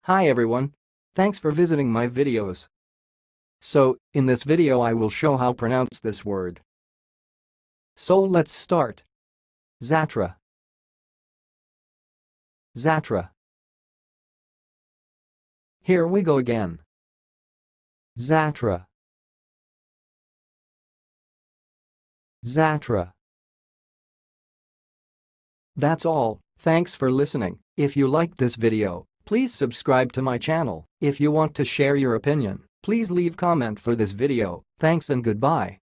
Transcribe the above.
Hi everyone. Thanks for visiting my videos. So, in this video I will show how pronounce this word. So let's start. Zatra. Zatra. Here we go again. Zatra. Zatra. That's all. Thanks for listening. If you liked this video, please subscribe to my channel. If you want to share your opinion, please leave comment for this video. Thanks and goodbye.